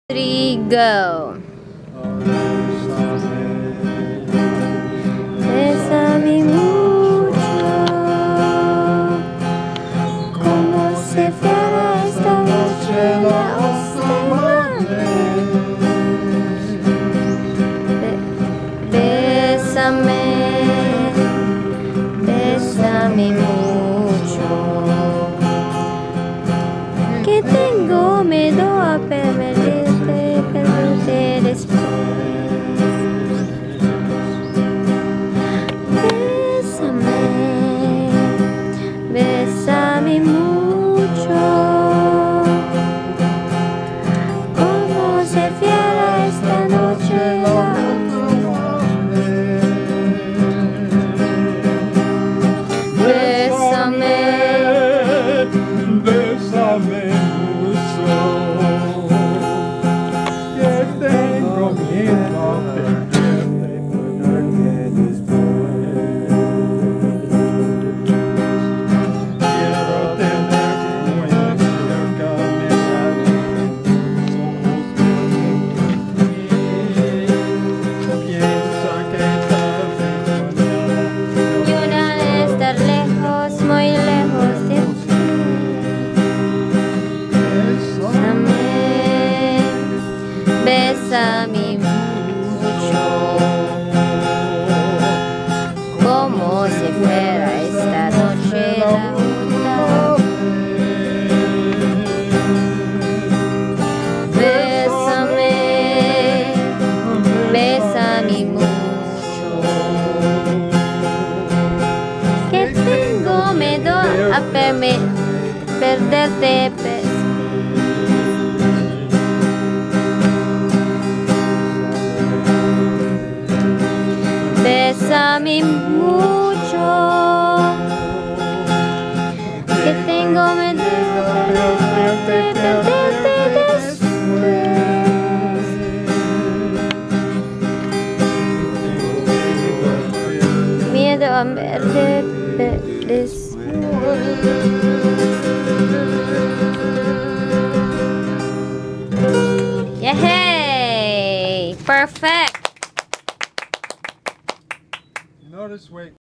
3, go. Besame mucho, como si fuera esta noche la última vez. Besame mucho, que tengo miedo a perderte después. Besame mucho, como si fuera esta noche la última vez. Besame mucho, que tengo miedo a perderte después. Besame mucho, como si fuera esta noche la última. Besame mucho, que tengo miedo a perderte. Besame mucho, que tengo miedo a perderte después. Miedo a perderte después. Yay! Perfect! Notice, wait.